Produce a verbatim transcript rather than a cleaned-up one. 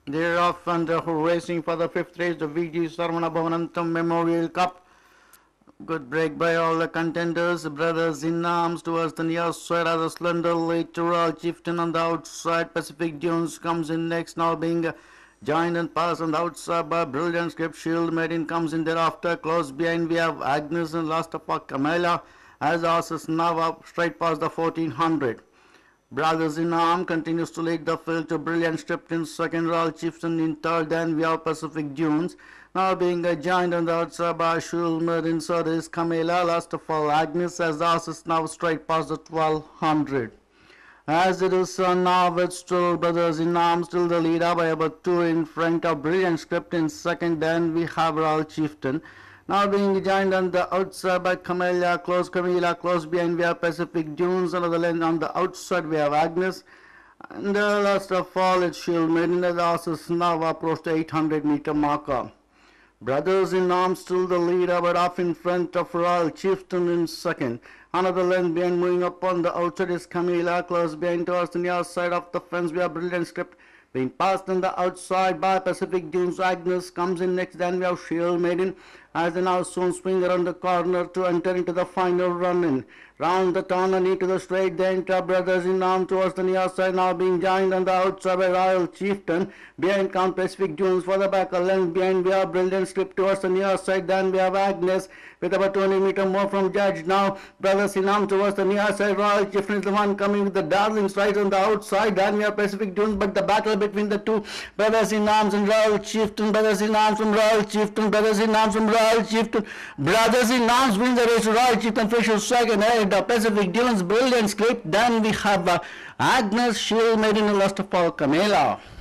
They're off and uh, racing for the fifth race, the V G.Saravanabhavanantham Memorial Cup. Good break by all the contenders. Brothers in arms towards the near side as a slender lateral chieftain on the outside. Pacific Dunes comes in next, now being uh, joined and passed on the outside by Brilliant Script. Shield Maiden comes in thereafter. Close behind we have Agnes and last of all Camilla as horses now up straight past the fourteen hundred. Brothers in Arm continues to lead the field to Brilliant Script in second, Royal Chieftain in third, then we have Pacific Dunes. Now being a giant on the outside by Shulmer, inside is Camilla, last of all Agnes as the horse is now straight past the twelve hundred. As it is uh, now it's still Brothers in Arm still the leader by about two in front of Brilliant Script in second, then we have Royal Chieftain. Now being joined on the outside by Camilla, close Camilla, close behind we have Pacific Dunes, another lane on the outside we have Agnes. And uh, last of all it's Shield Maiden, the horses now approach the eight hundred meter marker. Brothers in Arms still the leader but off in front of Royal Chieftain in second. Another lane behind moving up on the outside is Camilla, close behind towards the near side of the fence we have Brilliant Script. Being passed on the outside by Pacific Dunes, Agnes comes in next, then we have Shield Maiden as they now soon swing around the corner to enter into the final run-in. Round the turn and into the straight, they enter Brothers in Arms towards the near side, now being joined on the outside by Royal Chieftain. Behind count Pacific Dunes for the back, a length behind we have Brilliant Script towards the near side, then we have Agnes with about twenty meter more from Judge. Now Brothers in Arms towards the near side, Royal Chieftain is the one coming with the darlings right on the outside, then we have Pacific Dunes, but the battle between the two, Brothers in Arms and Royal Chieftain, Brothers in Arms from Royal Chieftain, Brothers in Arms from Royal Chieftain. Brothers in Arms win the race. Royal Chieftain finishes second ahead of Pacific Dunes, Brilliant Script. Then we have uh, Agnes, Shield Maiden, and last of all Camilla.